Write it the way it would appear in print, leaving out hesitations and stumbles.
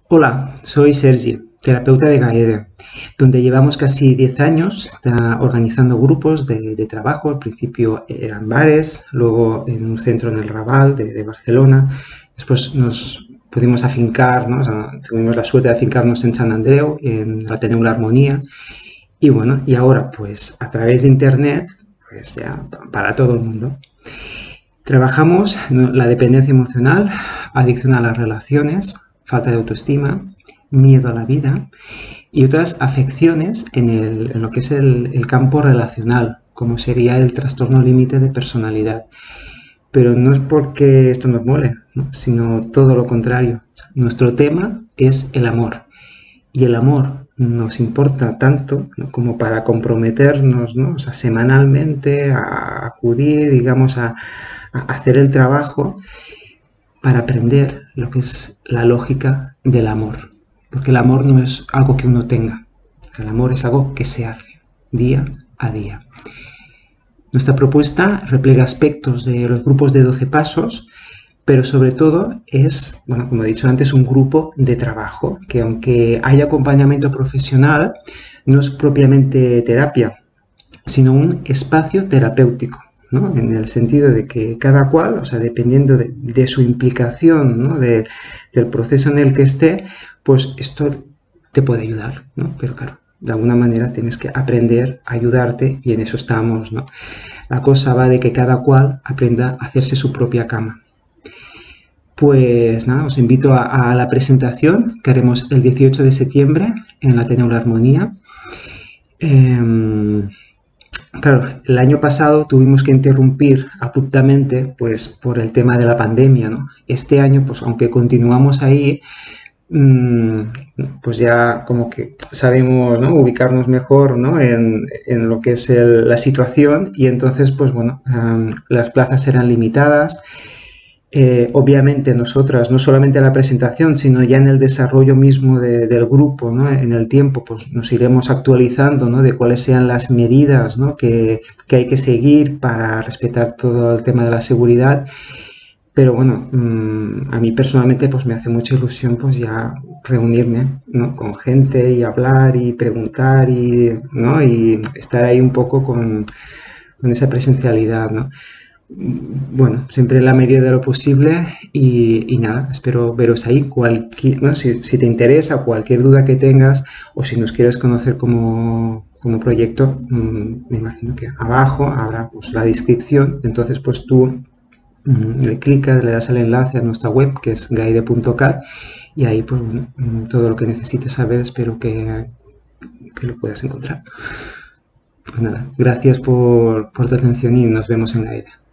Hola, soy Sergi, terapeuta de Gaede, donde llevamos casi 10 años organizando grupos de trabajo. Al principio eran bares, luego en un centro en el Raval de Barcelona. Después nos pudimos afincar, ¿no? O sea, tuvimos la suerte de afincarnos en Sant Andreu, en la Ateneu La Armonía. Y bueno, y ahora pues a través de Internet, pues ya para todo el mundo. Trabajamos la dependencia emocional, adicción a las relaciones, falta de autoestima, miedo a la vida y otras afecciones en lo que es el campo relacional, como sería el trastorno límite de personalidad. Pero no es porque esto nos mole, ¿no? Sino todo lo contrario. Nuestro tema es el amor. Y el amor nos importa tanto, ¿no? Como para comprometernos, ¿no? O sea, semanalmente a acudir, digamos, a hacer el trabajo para aprender lo que es la lógica del amor. Porque el amor no es algo que uno tenga, el amor es algo que se hace día a día. Nuestra propuesta repliega aspectos de los grupos de 12 pasos, pero sobre todo es, bueno, como he dicho antes, un grupo de trabajo, que aunque haya acompañamiento profesional, no es propiamente terapia, sino un espacio terapéutico, ¿no? En el sentido de que cada cual, o sea, dependiendo de su implicación, ¿no? Del proceso en el que esté, pues esto te puede ayudar, ¿no? Pero claro, de alguna manera tienes que aprender a ayudarte y en eso estamos, ¿no? La cosa va de que cada cual aprenda a hacerse su propia cama. Pues nada, os invito a la presentación que haremos el 18 de septiembre en la Ateneu La Armonía. Claro, el año pasado tuvimos que interrumpir abruptamente pues por el tema de la pandemia, ¿no? Este año, pues aunque continuamos ahí, pues ya como que sabemos, ¿no? Ubicarnos mejor, ¿no? en lo que es la situación y entonces, pues bueno, las plazas serán limitadas. Obviamente nosotras, no solamente en la presentación, sino ya en el desarrollo mismo del grupo, ¿no? En el tiempo, pues nos iremos actualizando, ¿no? De cuáles sean las medidas, ¿no? que hay que seguir para respetar todo el tema de la seguridad. Pero bueno, a mí personalmente pues me hace mucha ilusión pues ya reunirme, ¿no? Con gente y hablar y preguntar ¿no? Y estar ahí un poco con esa presencialidad, ¿no? Bueno, siempre en la medida de lo posible y nada, espero veros ahí. ¿No? Si te interesa, cualquier duda que tengas o si nos quieres conocer como proyecto, me imagino que abajo habrá pues, la descripción. Entonces, pues tú le clicas, le das al enlace a nuestra web que es gaide.cat y ahí pues todo lo que necesites saber espero que lo puedas encontrar. Pues nada, gracias por tu atención y nos vemos en Gaide.